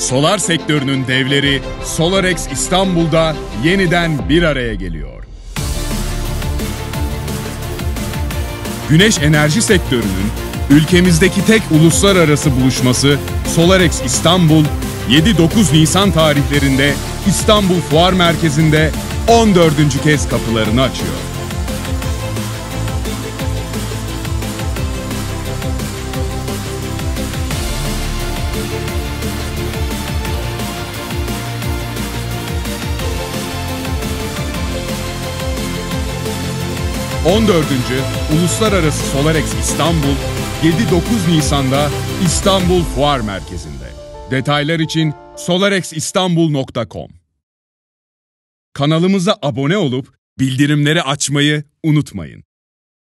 Solar sektörünün devleri SolarEx İstanbul'da yeniden bir araya geliyor. Güneş enerji sektörünün ülkemizdeki tek uluslararası buluşması SolarEx İstanbul, 7-9 Nisan tarihlerinde İstanbul Fuar Merkezi'nde 14. kez kapılarını açıyor. ...14. Uluslararası SolarEx İstanbul, 7-9 Nisan'da İstanbul Fuar Merkezi'nde. Detaylar için solarexistanbul.com. Kanalımıza abone olup bildirimleri açmayı unutmayın.